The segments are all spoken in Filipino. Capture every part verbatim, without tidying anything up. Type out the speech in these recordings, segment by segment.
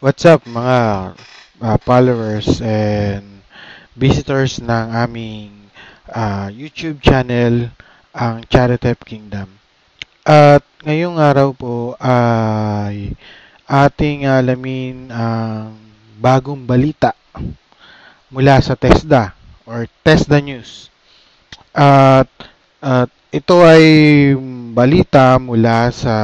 What's up mga uh, followers and visitors ng aming uh, YouTube channel, ang Charitep Kingdom. At ngayong araw po ay ating alamin ang bagong balita mula sa TESDA or TESDA News. At, at ito ay balita mula sa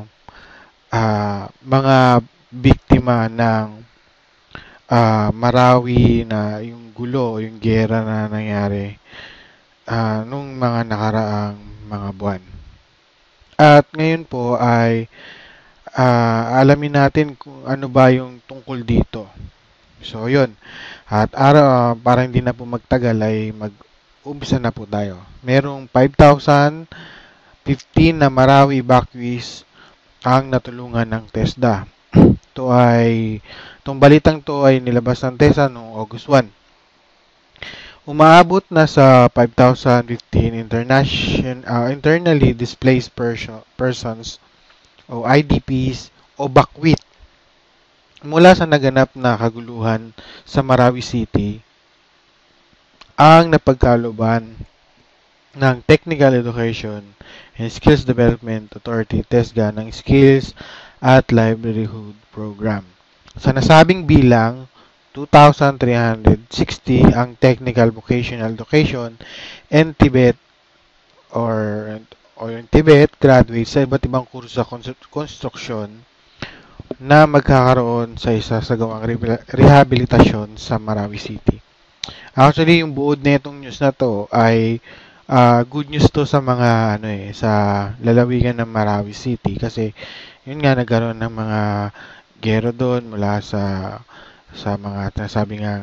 uh, mga biktima ng uh, Marawi na yung gulo, yung gera na nangyari uh, nung mga nakaraang mga buwan. At ngayon po ay uh, alamin natin kung ano ba yung tungkol dito. So, yun. At araw, uh, para hindi na po magtagal ay mag-umpisa na po tayo. Merong five thousand fifteen na Marawi evacuees ang natulungan ng TESDA. Ito ay, itong balitang to ay nilabas ng TESDA noong August first. Umaabot na sa five thousand fifteen internation, uh, internally displaced person, persons o I D Ps o bakwit mula sa naganap na kaguluhan sa Marawi City ang napagkalooban ng Technical Education and Skills Development Authority TESDA ng Skills at Livelihood Program. Sa nasabing bilang, two thousand three hundred sixty ang Technical Vocational Education and Tibet or o yung Tibet graduates sa iba't ibang kurso sa construction na magkakaroon sa isa sa gawang rehabilitasyon sa Marawi City. Actually, yung buod na itong news na to ay uh, good news to sa mga ano eh sa lalawigan ng Marawi City kasi yun nga nagkaroon ng mga gero doon mula sa sa mga nasabi ngang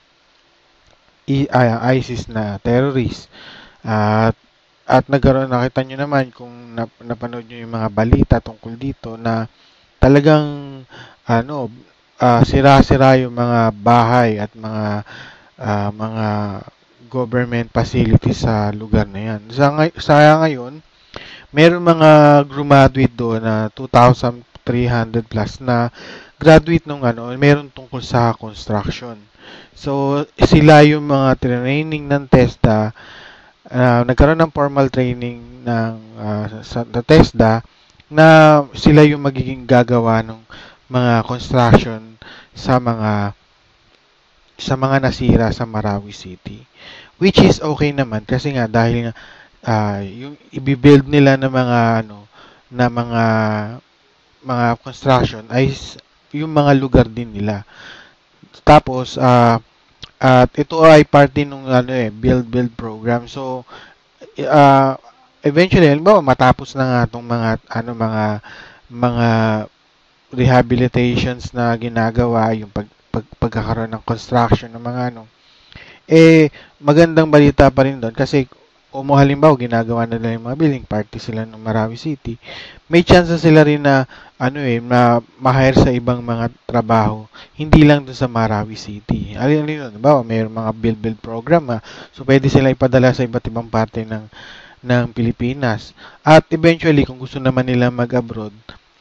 ISIS na terrorist. At at nagkaroon, nakita nyo naman kung nap, napanood nyo yung mga balita tungkol dito na talagang ano uh, sira-sira yung mga bahay at mga uh, mga government facilities sa lugar na yan. Sa, sa ngayon, meron mga graduate doon na two thousand three hundred plus na graduate nung ano, meron tungkol sa construction. So, sila yung mga training ng TESDA, uh, nagkaroon ng formal training ng uh, sa the TESDA na sila yung magiging gagawa ng mga construction sa mga sa mga nasira sa Marawi City. Which is okay naman kasi nga dahil nga uh, yung i-build nila ng mga ano na mga mga construction ay yung mga lugar din nila. Tapos uh, at ito ay parte ng ano eh build build program. So uh, eventually halimbawa matapos na nga tong mga ano mga mga rehabilitations na ginagawa yung pag, pag pagkakaroon ng construction ng mga ano eh magandang balita pa rin doon kasi kung halimbawa ginagawa na nila yung mga building, party sila ng Marawi City, may chance sila rin na ano eh na ma-hire sa ibang mga trabaho, hindi lang doon sa Marawi City. Alin alin doon, ba, may mga build build program ha. So pwede sila ipadala sa iba't ibang parte ng ng Pilipinas. At eventually kung gusto naman nila mag-abroad,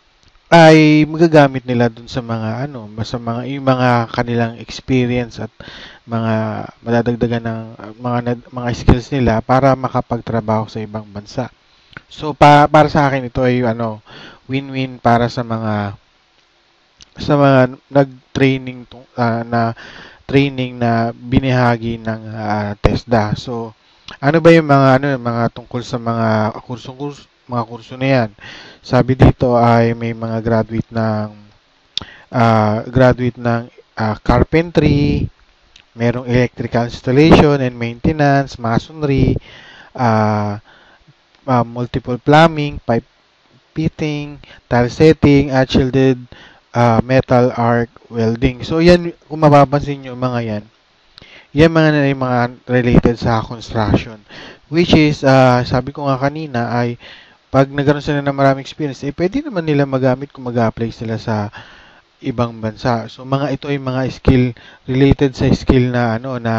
ay magagamit nila dun sa mga ano, sa mga yung mga kanilang experience at mga madadagdagan ng uh, mga mga skills nila para makapagtrabaho sa ibang bansa. So pa, para sa akin ito ay ano, win-win para sa mga sa mga nag-training uh, na training na binahagi ng uh, TESDA. So ano ba yung mga ano mga tungkol sa mga kurso-kurso mga kurso na yan. Sabi dito ay may mga graduate ng uh, graduate ng uh, carpentry, merong electrical installation and maintenance, masonry, uh, uh, multiple plumbing, pipe fitting, tile setting, at shielded uh, metal arc welding. So yan, kung mapapansin nyo mga yan, yan mga, mga related sa construction. Which is, uh, sabi ko nga kanina ay pag nagkaroon sila ng maraming experience, eh pwede naman nila magamit kung mag-apply sila sa ibang bansa. So mga ito ay mga skill related sa skill na ano na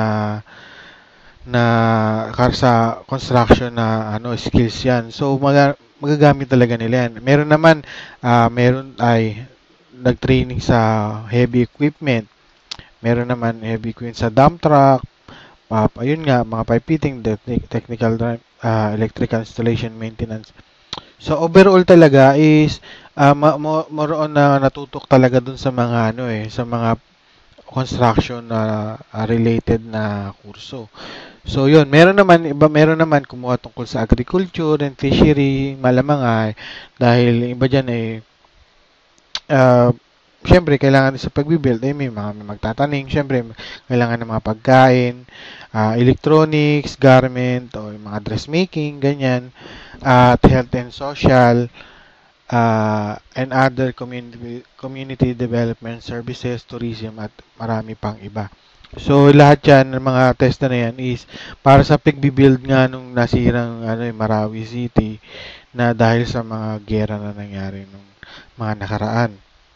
na sa construction na ano skills yan. So mag magagamit talaga nila yan. Meron naman uh, meron ay nag-training sa heavy equipment. Meron naman heavy equipment sa dump truck. Uh, ayun nga, mga pipe fitting, techni- technical drive, uh, electrical installation maintenance. So overall talaga is uh, ma- mo- more on na natutok talaga dun sa mga ano eh, sa mga construction na uh, related na kurso. So yun, meron naman iba meron naman kumuha tungkol sa agriculture and fishery, malamang ay dahil iba diyan eh uh, syempre kailangan din sa pagbi-build eh may mga may magtatanim, syempre kailangan ng mga pagkain, uh, electronics, garment o yung mga dressmaking, ganyan, at health and social, uh, and other community community development services, tourism at marami pang iba. So lahat yan ng mga test na yan is para sa pagbi-build nga nung nasirang ano, yung Marawi City na dahil sa mga giyera na nangyari nung mga nakaraan.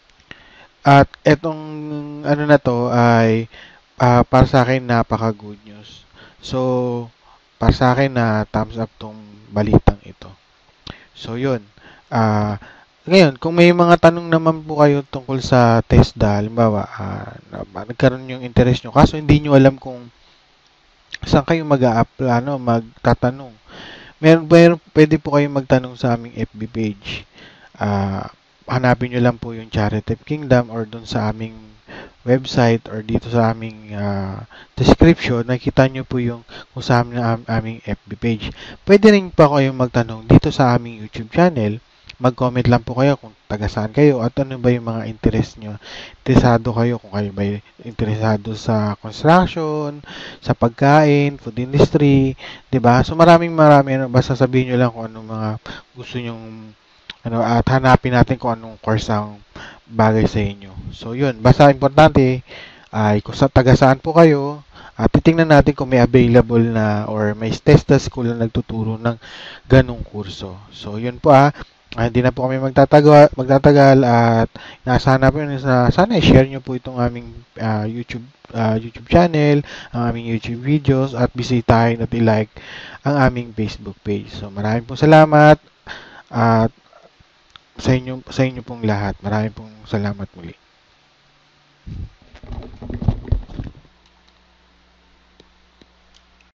At etong ano na to ay ah, para sa akin napaka good news. So para sa akin na thumbs up tong balitang ito. So yun. Ah, ngayon kung may mga tanong naman po kayo tungkol sa TESDA, halimbawa ah, na- nagkaroon yung interest nyo kaso hindi nyo alam kung saan kayo mag-a-apply, ano, magtatanong. Meron, meron, pwede po kayong magtanong sa aming F B page. Ah, hanapin nyo lang po yung Charity Kingdom or dun sa aming website or dito sa aming ah, description, nakita nyo po yung kung sa amin ang aming F B page. Pwede rin pa kayong magtanong dito sa aming YouTube channel. Mag-comment lang po kayo kung taga saan kayo at ano ba yung mga interest nyo. Interesado kayo kung kayo ba interesado sa construction, sa pagkain, food industry, 'di ba? So maraming marami ano, basta sabihin niyo lang kung anong mga gusto niyo ano at hanapin natin kung anong course ang bagay sa inyo. So 'yun, basta importante ay kung sa taga saan po kayo at titingnan natin kung may available na or may TESDA school na nagtuturo ng ganong kurso. So 'yun po ah. Ah, hindi na po kami magtatagal, magtatagal at naasahan na po yun na sana i-share nyo po itong aming ah, YouTube ah, YouTube channel, ang aming YouTube videos at bisitahin at i-like ang aming Facebook page. So maraming pong salamat at sa inyo sa inyo pong lahat. Maraming pong salamat muli.